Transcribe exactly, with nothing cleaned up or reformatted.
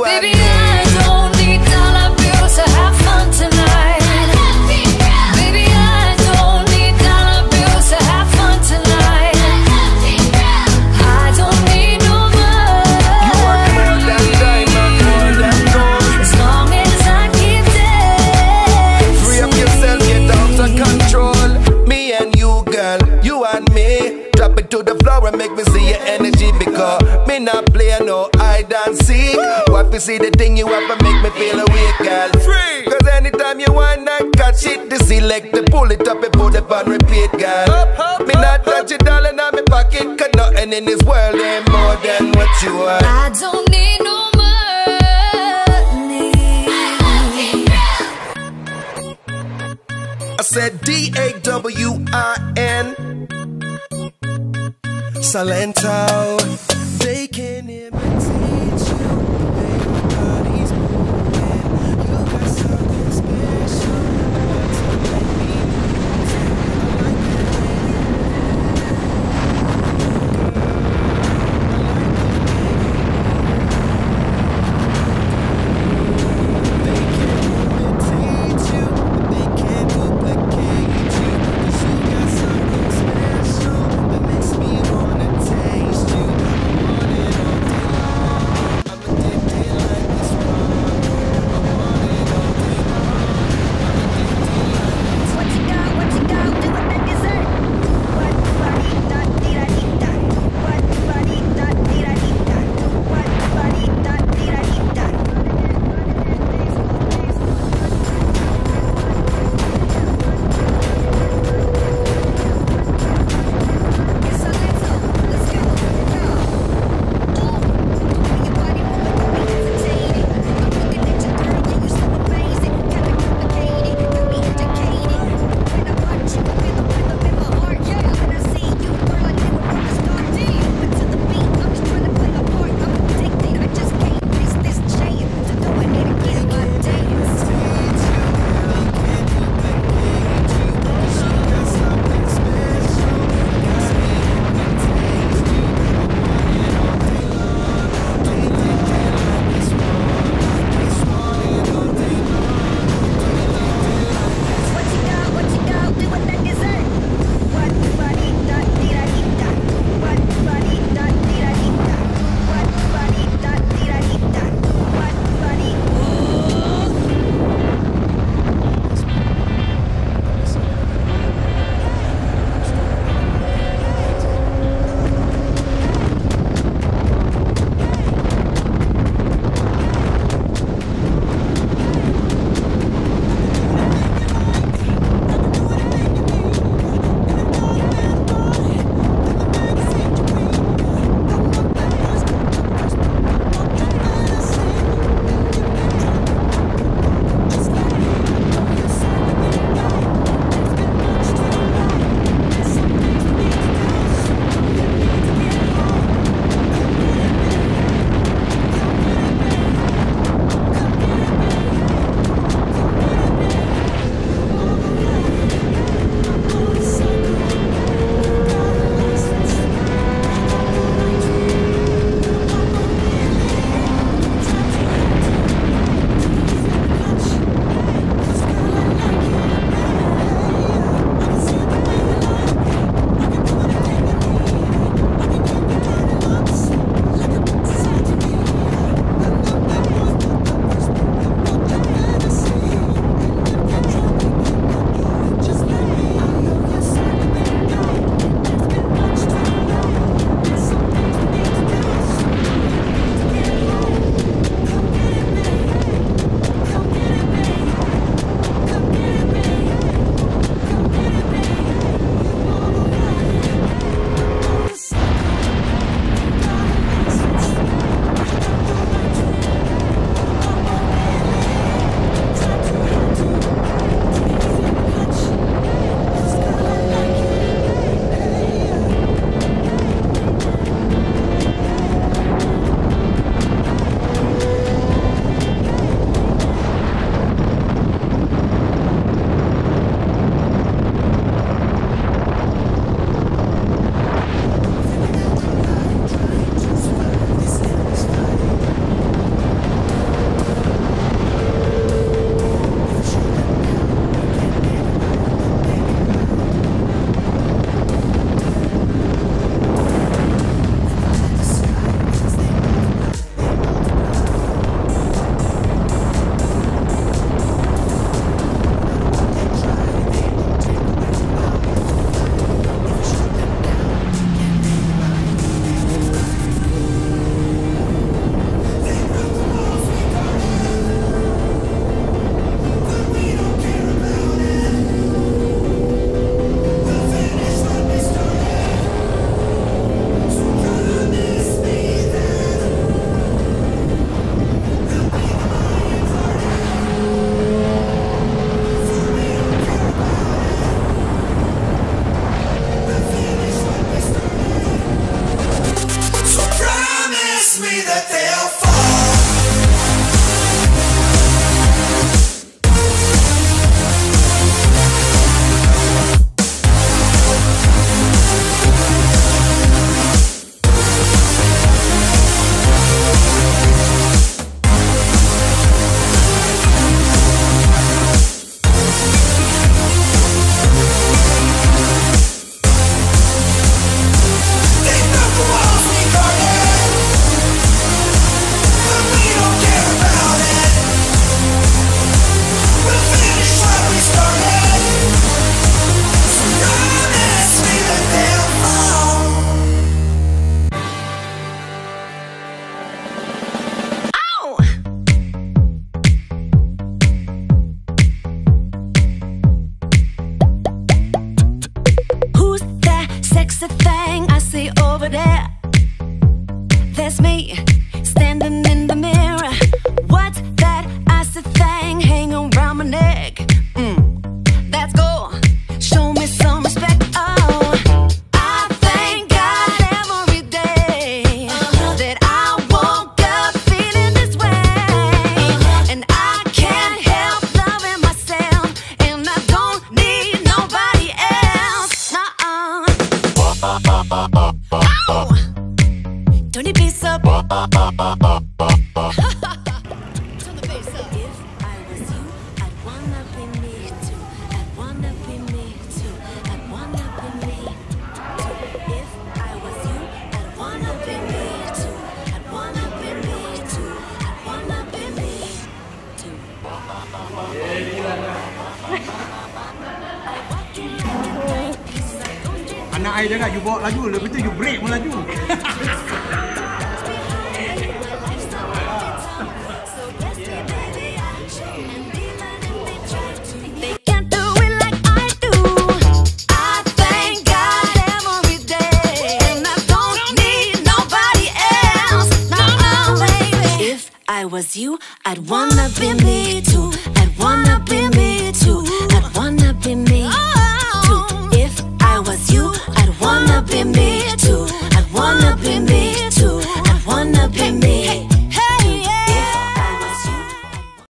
and Baby, me. I don't need dollar bills to have fun tonight. Baby, I don't need dollar bills to have fun tonight. I don't need no money. You want more than diamond, more than gold. As long as I keep dancing. Free up yourself, get out of control. Me and you, girl, you and me. Drop it to the floor and make me see your energy. Because me not play no hide and seek. What you see the thing you have to make me feel awake, girl. Free. Cause anytime you want to catch it, the select, the pull it up and put it on repeat, girl. Up, up, me not touch it all in my pocket. Cause nothing in this world ain't more than what you are. I don't need no money. I said D A W I N Salento. They can imitate you the way your body's moving. You got something special about to make me lose it. I like the way they can imitate you, but they can't duplicate you. 'Cause you got something special that makes me wanna taste you. I want it all. thing I see over there. There's me standing in the mirror. What's that icy thing hanging around my neck? Mm, that's gold. Show me some respect. Oh, I thank God every day that I woke up feeling this way, and I can't help loving myself, and I don't need nobody else. Nuh-uh. Oh, don't it be so? Turn the bass up. If I was you, I'd wanna be me too. I'd wanna be me too. I'd wanna be me too. If I was you, I'd wanna be me too. I'd wanna be me too. I'd wanna be me too. Anak I dengar you bawa laju, lepas tu you break pun laju.